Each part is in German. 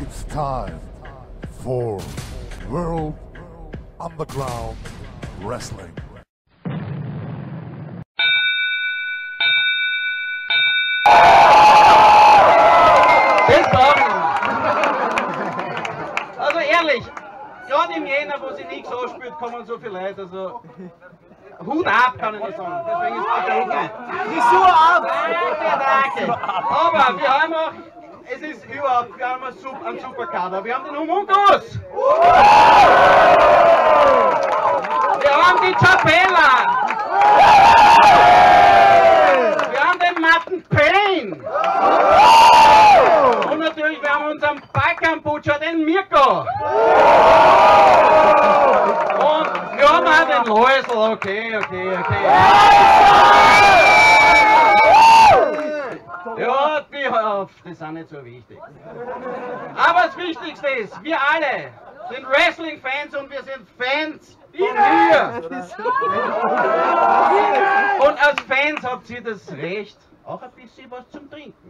It's time for World Underground Wrestling. Das brauchen wir. Also ehrlich, gerade im Jänner, wo sich nichts ausspielt, kommen so viele Leute. Also Hut ab, kann ich nur sagen. Deswegen ist es Hut ab. Frisur ab! Danke. Aber wir haben auch, es ist überhaupt, wir haben einen super Kader. Wir haben den Humungus! Wir haben die Chapella! Wir haben den Matten Payne! Und natürlich, wir haben unseren Balkanbutcher, den Mirko! Und wir haben auch den Läusel, okay. Ja, die sind nicht so wichtig. Aber das Wichtigste ist, wir alle sind Wrestling-Fans und wir sind Fans von hier. Und als Fans habt ihr das Recht, auch ein bisschen was zum Trinken.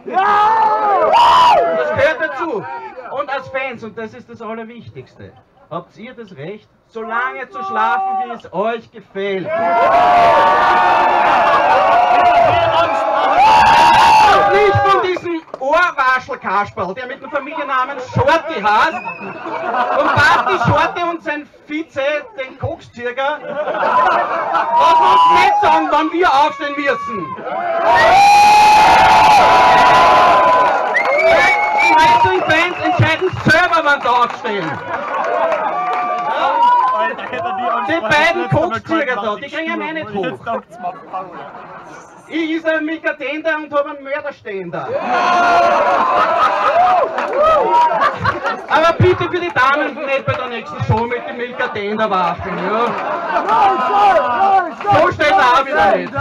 Das gehört dazu. Und als Fans, und das ist das Allerwichtigste, habt ihr das Recht, so lange zu schlafen, wie es euch gefällt. Und nicht von diesem Ohrwaschel-Kasperl, der mit dem Familiennamen Shorty heißt, und Barty Shorty und sein Vize, den Kokstierger, was wir uns nicht sagen, wann wir aufstehen müssen. Die Wrestling-Fans entscheiden selber, wann sie aufstehen. Die beiden Kokstierger da, die kriegen ja nicht hoch. Ich ist ein Mikatender und habe einen Mörderständer. Aber bitte für die Damen nicht bei der nächsten Show mit dem Mikatender warten, ja? So steht er auch wieder nicht.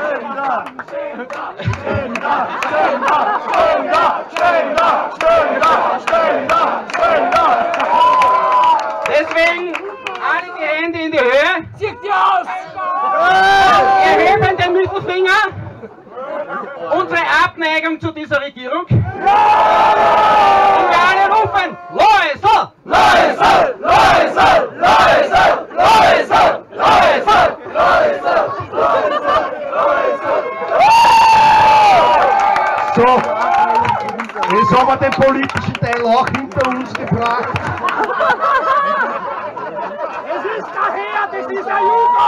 Deswegen alle die Hände in die Höhe. Zieht die aus! Erheben den Mittelfinger. Unsere Abneigung zu dieser Regierung. Und wir alle rufen: Läusel! Läusel! Läusel! Läusel! Läusel! Läusel! Läusel! So, jetzt haben wir den politischen Teil auch hinter uns gebracht. Es ist daher, das ist ein Jugo!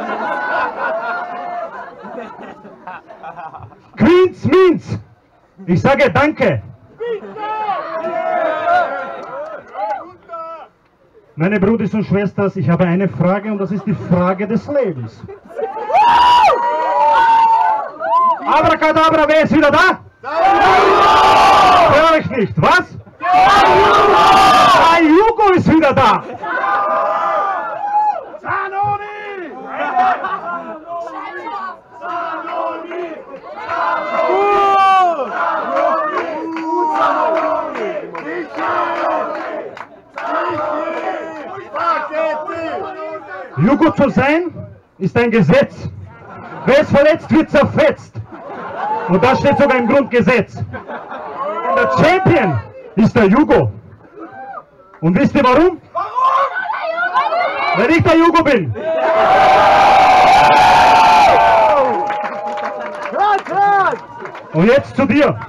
Queens Minz! Ich sage danke! Meine Brüder und Schwestern, ich habe eine Frage und das ist die Frage des Lebens. Abracadabra, wer ist wieder da? Hör ich nicht, was? Der Jugo ist wieder da! Jugo zu sein, ist ein Gesetz. Wer es verletzt, wird zerfetzt. Und das steht sogar im Grundgesetz. Und der Champion ist der Jugo. Und wisst ihr warum? Weil ich der Jugo bin. Und jetzt zu dir.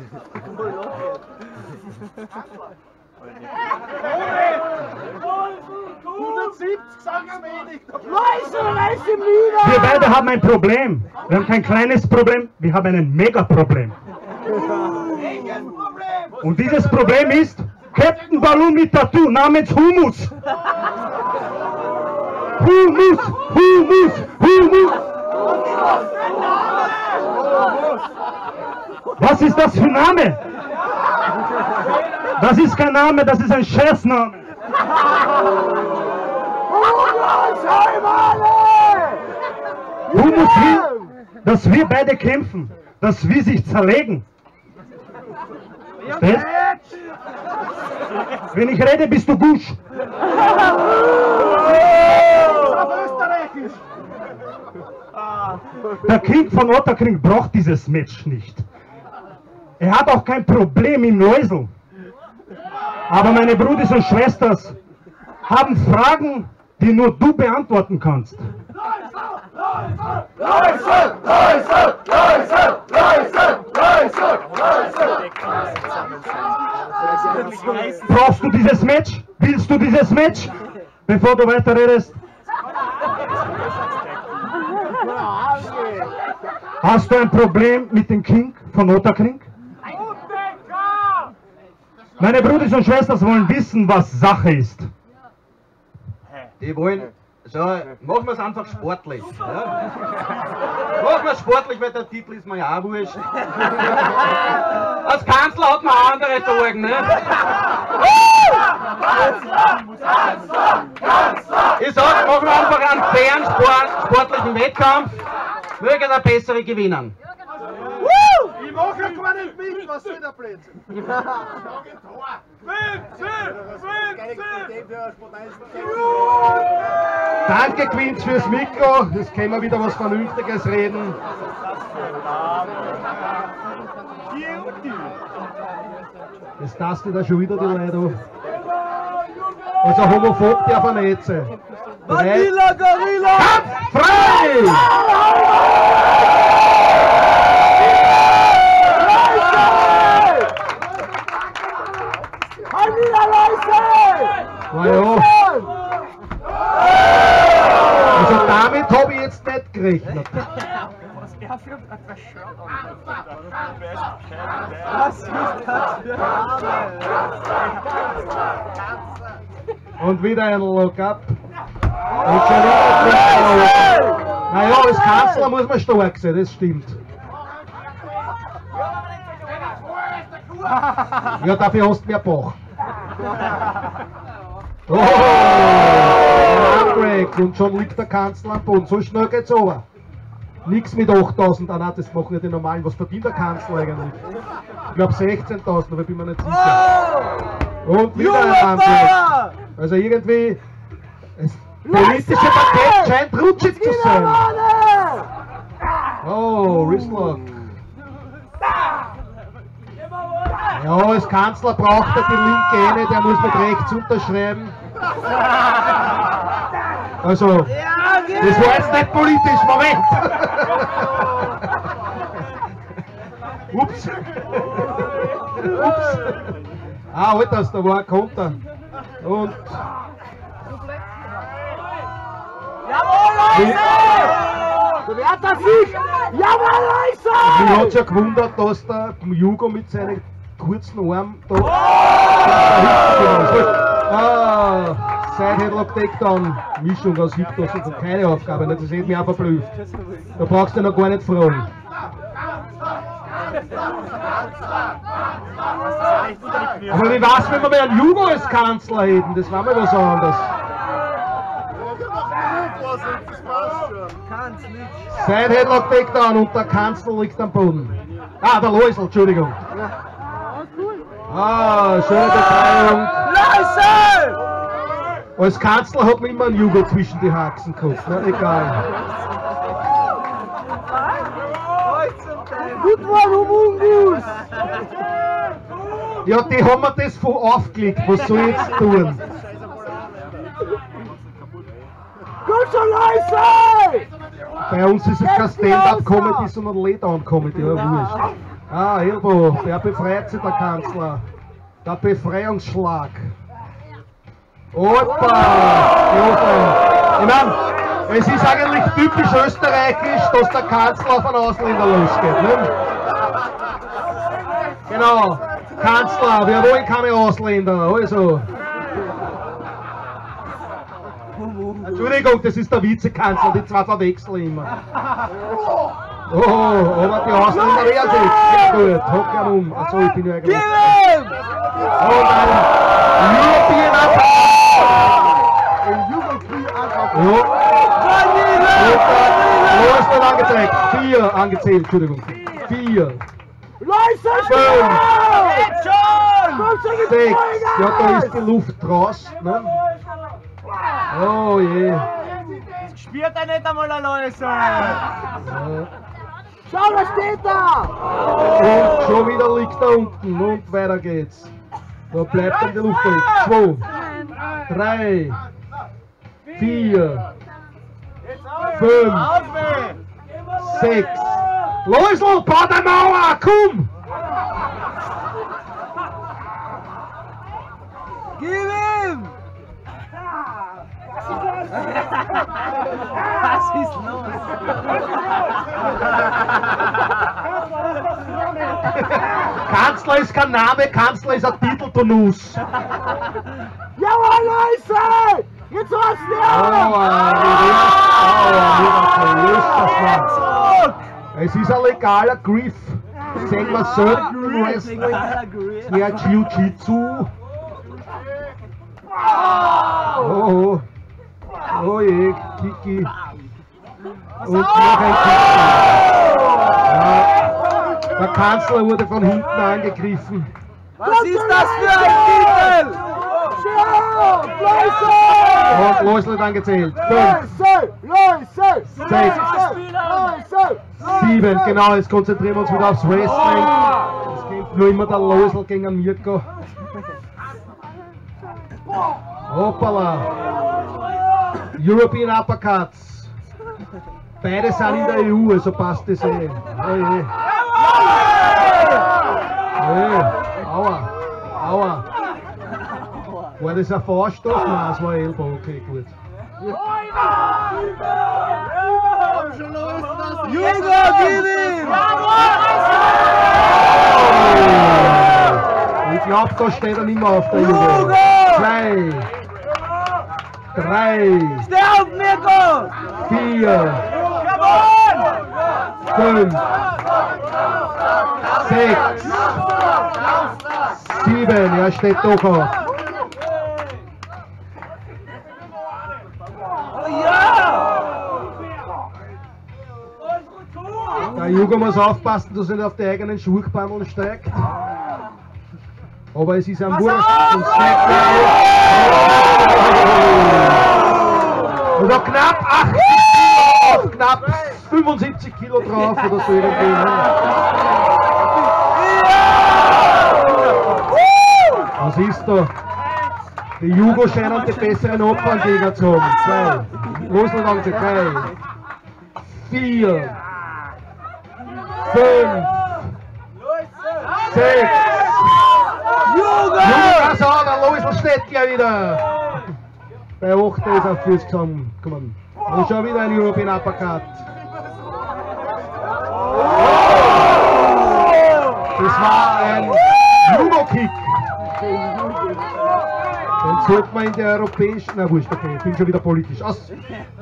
Wir beide haben ein Problem. Wir haben kein kleines Problem, wir haben ein Mega-Problem. Und dieses Problem ist Captain Balloon mit Tattoo namens Humus. Humus, Humus, Humus. Was ist das für ein Name? Das ist kein Name, das ist ein Scherzname. Humus will, dass wir beide kämpfen, dass wir sich zerlegen. Verstehst? Wenn ich rede, bist du Gusch. Der King von Otterkring braucht dieses Match nicht. Er hat auch kein Problem im Läusel. Aber meine Brüder und Schwestern haben Fragen, die nur du beantworten kannst. Brauchst du dieses Match? Willst du dieses Match? Bevor du weiter redest. Hast du ein Problem mit dem King von Otterkring? Meine Brüder und Schwestern wollen wissen, was Sache ist. Die wollen, so, machen wir es einfach sportlich. Ja? Machen wir es sportlich, weil der Titel ist mir ja auch wurscht. Als Kanzler hat man andere Sorgen, ne? Ich sag, machen wir einfach einen fairen sportlichen Wettkampf. Möge der Bessere gewinnen. Ich mache ja gar nicht mit, was soll der Blödsinn? Danke Queens fürs Mikro, jetzt können wir wieder was Vernünftiges reden. Das tastet da schon wieder die Leute auf. Also homophob darf er nicht sein. Vanilla Gorilla! Frei! Na ja. Also damit habe ich jetzt nicht gerechnet. Und wieder ein Lock-up. Naja, als Kanzler muss man stark sein, das stimmt. Ja, dafür hast du mehr Bach. Oh, Handbrake und schon liegt der Kanzler am Boden. So schnell geht's runter. Nix mit 8.000, nein, das machen ja die normalen. Was verdient der Kanzler eigentlich? Ich glaube 16.000, aber ich bin mir nicht sicher. Und wieder ein Handbrake. Also irgendwie, das politische Paket scheint rutschig zu sein. Oh, Wristlock. Ja, als Kanzler braucht er die linke eine, der muss mit rechts unterschreiben. Also, das war jetzt nicht politisch, Moment! Ups! Ups! Ah, Alter, da war ein Konter. Und... Jawohl, Leute! Du wirst das nicht! Jawohl, Leute! Mich hat schon gewundert, dass der Jugo mit seinen kurzen Armen da... Side Headlock Takedown, Mischung aus Hiptos und keine Aufgabe, das hätte mich auch verblüfft. Da brauchst du noch gar nicht fragen. Aber wie war's, wenn wir mal einen Jugo als Kanzler hätten? Das war mal was anderes. Side Headlock Takedown und der Kanzler liegt am Boden. Ah, der Loisel, Entschuldigung. Ah, schöne Befreiung. Als Kanzler hat man immer einen Jugo zwischen die Haxen gehabt, ne? Egal. Gut war Humungus! Ja, die haben mir das voll aufgelegt, was soll ich jetzt tun? Gut schon, Leute! Bei uns ist es kein Stand-Up-Comedy, sondern Lay-Down-Comedy, ja wurscht. Ah, Elbow, der befreit sich, der Kanzler. Der Befreiungsschlag. Opa! Ich meine, es ist eigentlich typisch österreichisch, dass der Kanzler auf einen Ausländer losgeht. Ne? Genau, Kanzler, wir wollen keine Ausländer. Also. Entschuldigung, das ist der Vizekanzler, die zwei verwechseln immer. Oh, aber die Ausländer wehren sich. Sehr gut, hock ihn um. Achso, ich bin ja eigentlich. Und ein European Ja. Los wird angezeigt. 4 angezählt, Entschuldigung. 4. 5. 6. Ja, da ist die Luft raus. Ne? Oh je. Spürt er nicht einmal ein Läuse! Ja. Schau, was steht da! Und schon wieder liegt er unten und weiter geht's. Da bleibt ihm die Luft weg. 2, 3, 4, 5, 6. Loisl, bau die Mauer, komm! Gib ihm! Was ist los? Kanzler ist kein Name, Kanzler ist ein Titel, du Nuss. Jawohl, Leute! Jetzt hast du Es ist ein legaler Griff. Sagen wir Certain Wrestling, ja Jiu-Jitsu. Oh, oh je, Kiki. Und noch ein Kiki. Ja, der Kanzler wurde von hinten angegriffen. Was ist das für ein Titel? Und Loisl hat angezählt. 5, 6, 7. Genau, jetzt konzentrieren wir uns wieder aufs Wrestling. Es kämpft nur immer der Loisl gegen den Mirko. Hoppala. European Uppercuts. Beide sind in der EU, also passt das eh. Oh je. Aua. Aua. War das ein Vorstoß? Nein, es war ein Ellbogen. Okay, gut. Jugo, gib ihm! Ich glaube, da steht er nicht mehr auf der Jugo. 2, 3, Steh auf, Mirko! 4, 5, 6, 7. Er steht doch auf. Der Jugo muss aufpassen, dass er nicht auf die eigenen Schuhbandeln steigt. Aber es ist ein Wurscht und schmeckt also knapp 8 Kilo, knapp 75 Kilo drauf oder so irgendwie. Was ist da? Die Jugo scheinen die besseren Opfergegner zu haben. 2, Loisl haben sie 3, 4, 5, 6. Jugo! Also, der Loisl steht gleich wieder. Bei 8 ist er auf Füße zusammengekommen. Und schon wieder ein European Uppercut. Das war ein Judo-Kick. Den sollte man in der europäischen... Na wurscht, okay, ich bin schon wieder politisch. Aus!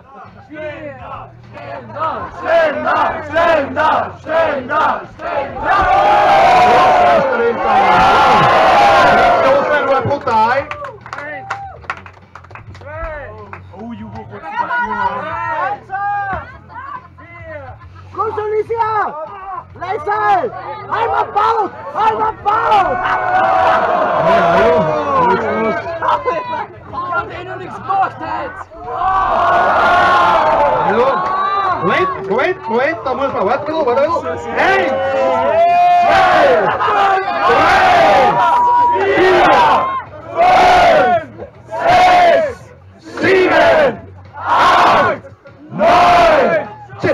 Das war brutal. Komm schon, Alicia! Leisel! Einmal baut! Einmal baut! Ja, geht's los. Ich hab eh noch nichts gemacht jetzt! Hallo? Moment, da muss man, warte ein bisschen. 1, 2, 3, 4, 5, 6, 7, 8, 9, 10.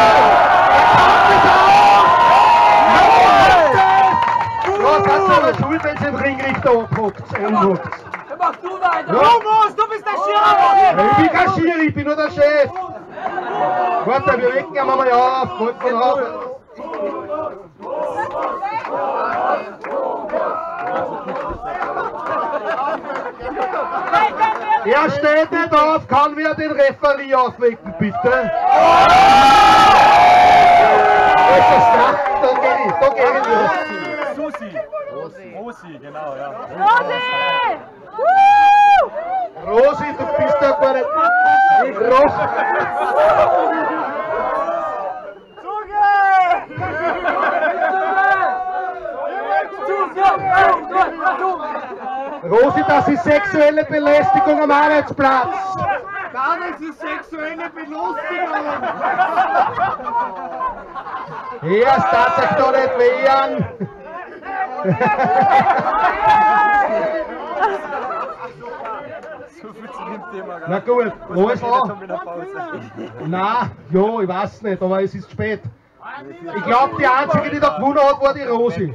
Ja, das ist aber schuld, wenn sie den Ringrichter abhockt. Mach du weiter! Thomas, du bist der Schirr! Ich bin kein Schiri, ich bin nur der Chef. Warte, wir wecken ihn mal auf. Wollt von auf. Er steht nicht auf, kann wer den Referee aufwecken, bitte? Das ist das, da geh ich. Rosi, genau, ja. Rosi, du bist ja gar nicht... Rosi, das ist sexuelle Belästigung am Arbeitsplatz. Gar nicht die sexuelle Belustigung! Er darf sich doch nicht wehren. Zu viel zu dem Thema, gell? Na gut, Rosl. In der Pause. Nein, ja, ich weiß nicht, aber es ist spät. Ich glaube, die einzige, die da gewonnen hat, war die Rosi.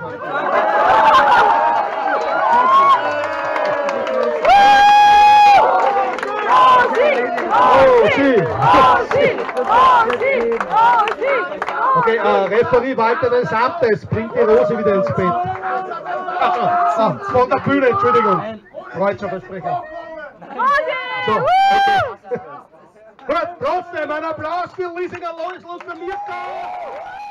Okay, Referee Walter den Samtes bringt die Rose wieder ins Bett. Von der Bühne, Entschuldigung. Freundschaftsversprecher. So, okay. Gut, trotzdem ein Applaus für Liesinger Loislos für Mirko.